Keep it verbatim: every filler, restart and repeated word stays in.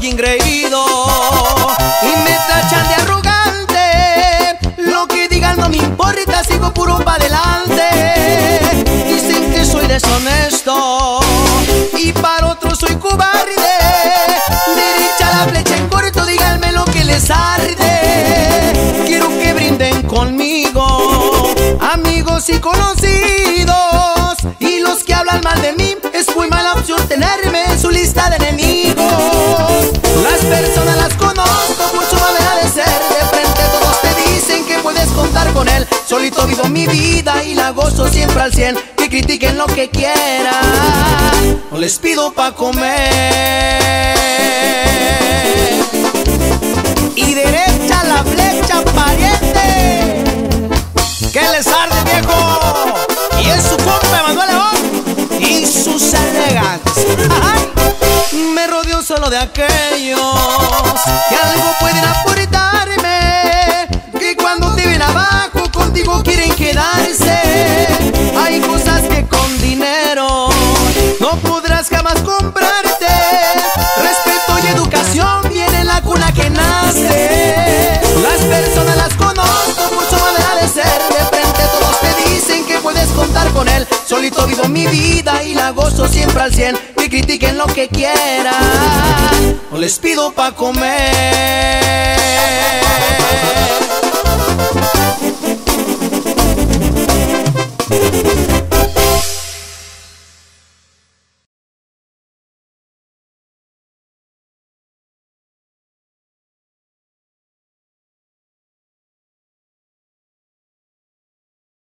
ingreído y me tachan de arrogante. Lo que digan no me importa, sigo puro pa' adelante. Dicen que soy deshonesto y para otros soy cobarde. Derecha la flecha en corto, díganme lo que les arde. Quiero que brinden conmigo, amigos y conocidos, y los que hablan mal de mí, es muy mala opción tenerme en su lista de enemigos. Las personas las conozco por su manera de ser, de frente todos te dicen que puedes contar con él. Solito vivo mi vida y la gozo siempre al cien. Que critiquen lo que quieran, no les pido pa' comer. Y derecha la flecha, pariente, que les arde, viejo. Y es su compa Manuel León y sus elegantes. Me rodeo solo de aquellos que algo pueden aportarme, que cuando te ven abajo contigo quieren quedarse. Hay cosas que con dinero no podrás jamás comprarte. Respeto y educación viene en la cuna que nace. Las personas las conozco por su manera de ser, de frente todos te dicen que puedes contar con él. Solito vivo mi vida y la gozo siempre al cien. Que critiquen lo que quieran, no les pido pa' comer.